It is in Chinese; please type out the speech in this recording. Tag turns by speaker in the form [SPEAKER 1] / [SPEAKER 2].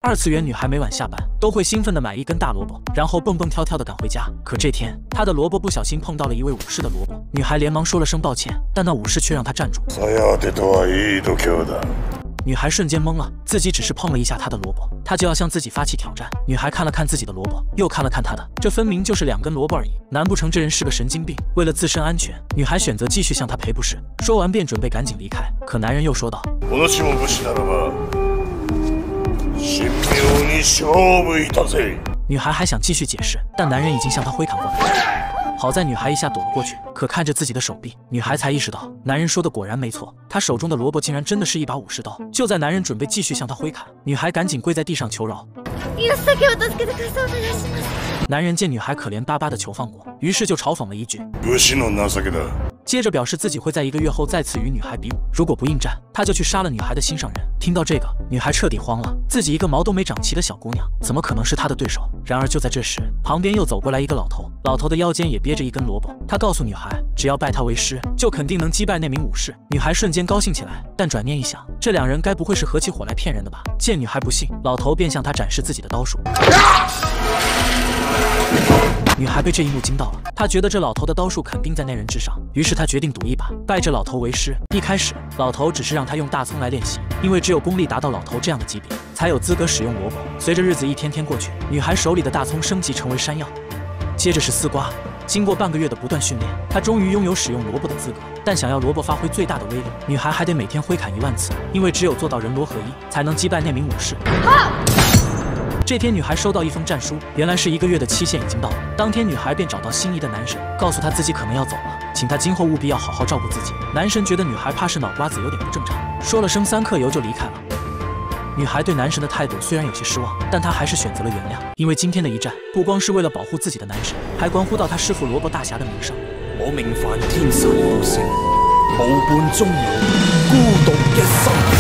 [SPEAKER 1] 二次元女孩每晚下班都会兴奋地买一根大萝卜，然后蹦蹦跳跳地赶回家。可这天，她的萝卜不小心碰到了一位武士的萝卜，女孩连忙说了声抱歉，但那武士却让她站住。女孩瞬间懵了，自己只是碰了一下她的萝卜，她就要向自己发起挑战。女孩看了看自己的萝卜，又看了看她的，这分明就是2根萝卜而已，难不成这人是个神经病？为了自身安全，女孩选择继续向他赔不是。说完便准备赶紧离开，可男人又说道：“女孩还想继续解释，但男人已经向她挥砍过来。好在女孩一下躲了过去，可看着自己的手臂，女孩才意识到男人说的果然没错，她手中的萝卜竟然真的是一把武士刀。就在男人准备继续向她挥砍，女孩赶紧跪在地上求饶。男人见女孩可怜巴巴的求放过，于是就嘲讽了一句。接着表示自己会在1个月后再次与女孩比武，如果不应战，他就去杀了女孩的心上人。听到这个，女孩彻底慌了，自己一个毛都没长齐的小姑娘，怎么可能是他的对手？然而就在这时，旁边又走过来一个老头，老头的腰间也憋着一根萝卜，他告诉女孩，只要拜他为师，就肯定能击败那名武士。女孩瞬间高兴起来，但转念一想，这2人该不会是合起伙来骗人的吧？见女孩不信，老头便向她展示自己的刀术。女孩被这一幕惊到了，她觉得这老头的刀术肯定在那人之上，于是她决定赌一把，拜这老头为师。一开始，老头只是让她用大葱来练习，因为只有功力达到老头这样的级别，才有资格使用萝卜。随着日子一天天过去，女孩手里的大葱升级成为山药，接着是丝瓜。经过半个月的不断训练，她终于拥有使用萝卜的资格。但想要萝卜发挥最大的威力，女孩还得每天挥砍1万次，因为只有做到人罗合一，才能击败那名武士。这天，女孩收到一封战书，原来是1个月的期限已经到了。当天，女孩便找到心仪的男神，告诉他自己可能要走了，请他今后务必要好好照顾自己。男神觉得女孩怕是脑瓜子有点不正常，说了声3克油就离开了。女孩对男神的态度虽然有些失望，但她还是选择了原谅，因为今天的一战不光是为了保护自己的男神，还关乎到她师父萝卜大侠的名声。
[SPEAKER 2] 我命犯天神不成，無伴終老，孤獨一生。